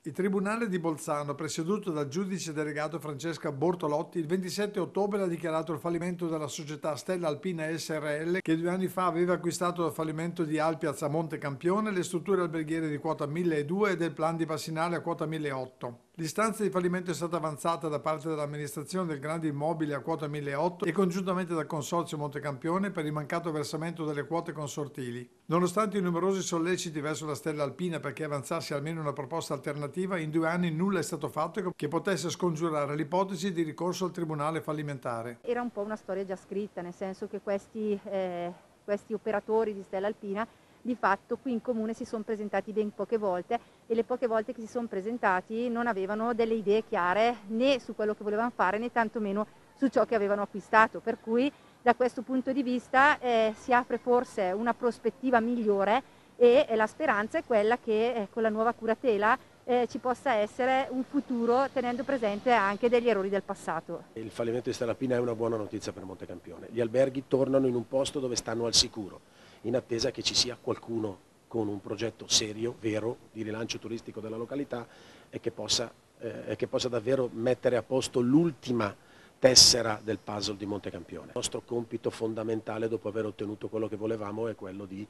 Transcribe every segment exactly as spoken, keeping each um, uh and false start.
Il Tribunale di Bolzano, presieduto dal giudice delegato Francesca Bortolotti, il ventisette ottobre ha dichiarato il fallimento della società Stella Alpina S R L, che due anni fa aveva acquistato dal fallimento di Alpiaz a Monte Campione le strutture alberghiere di quota milleduecento e del Plan di Passinale a quota milleottocento. L'istanza di fallimento è stata avanzata da parte dell'amministrazione del Grande Immobile a quota milleottocento e congiuntamente dal Consorzio Montecampione per il mancato versamento delle quote consortili. Nonostante i numerosi solleciti verso la Stella Alpina perché avanzasse almeno una proposta alternativa, in due anni nulla è stato fatto che potesse scongiurare l'ipotesi di ricorso al Tribunale fallimentare. Era un po' una storia già scritta, nel senso che questi, eh, questi operatori di Stella Alpina di fatto qui in comune si sono presentati ben poche volte e le poche volte che si sono presentati non avevano delle idee chiare né su quello che volevano fare né tantomeno su ciò che avevano acquistato, per cui da questo punto di vista eh, si apre forse una prospettiva migliore e, e la speranza è quella che eh, con la nuova curatela eh, ci possa essere un futuro tenendo presente anche degli errori del passato. Il fallimento di Stella Alpina è una buona notizia per Montecampione. Gli alberghi tornano in un posto dove stanno al sicuro, in attesa che ci sia qualcuno con un progetto serio, vero, di rilancio turistico della località e che possa, eh, che possa davvero mettere a posto l'ultima tessera del puzzle di Montecampione. Il nostro compito fondamentale dopo aver ottenuto quello che volevamo è quello di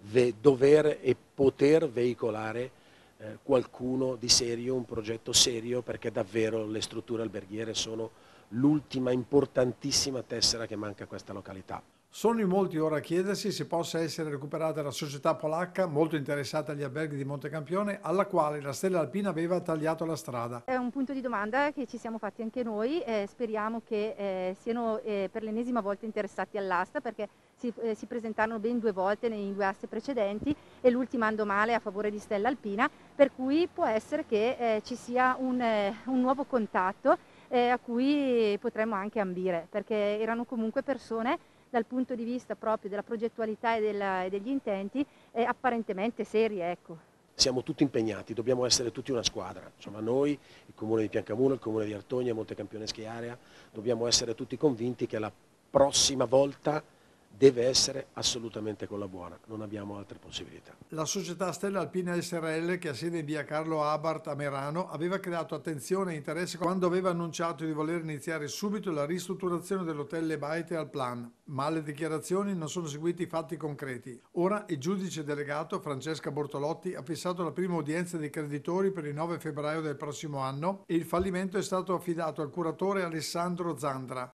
dover e poter veicolare eh, qualcuno di serio, un progetto serio, perché davvero le strutture alberghiere sono l'ultima importantissima tessera che manca a questa località. Sono in molti ora a chiedersi se possa essere recuperata la società polacca, molto interessata agli alberghi di Montecampione, alla quale la Stella Alpina aveva tagliato la strada. È un punto di domanda che ci siamo fatti anche noi, eh, speriamo che eh, siano eh, per l'ennesima volta interessati all'asta, perché si, eh, si presentarono ben due volte nei due aste precedenti e l'ultima andò male a favore di Stella Alpina, per cui può essere che eh, ci sia un, eh, un nuovo contatto eh, a cui potremmo anche ambire, perché erano comunque persone dal punto di vista proprio della progettualità e, della, e degli intenti eh, apparentemente serie. Ecco. Siamo tutti impegnati, dobbiamo essere tutti una squadra, insomma noi, il Comune di Piancamuno, il Comune di Artogna, Montecampione Schiarea, dobbiamo essere tutti convinti che la prossima volta deve essere assolutamente con la buona, non abbiamo altre possibilità. La società Stella Alpina S R L, che ha sede in via Carlo Abart a Merano, aveva creato attenzione e interesse quando aveva annunciato di voler iniziare subito la ristrutturazione dell'hotel Le Baite al Plan, ma alle dichiarazioni non sono seguiti fatti concreti. Ora il giudice delegato Francesca Bortolotti ha fissato la prima udienza dei creditori per il nove febbraio del prossimo anno e il fallimento è stato affidato al curatore Alessandro Zandra.